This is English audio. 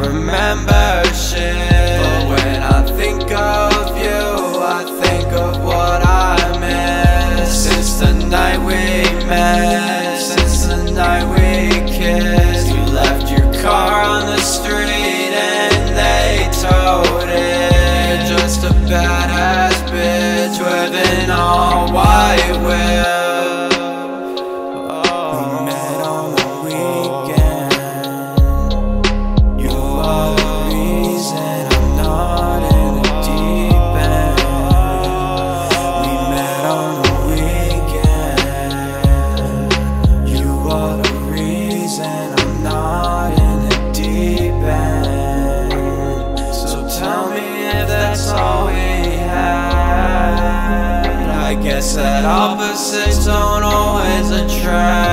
remember shit. But when I think of you, I think of what I miss. Since the night we met, since the night we kissed. You left your car on the street and they towed it. You're just a badass bitch with an all white whip. I guess that opposites don't always attract.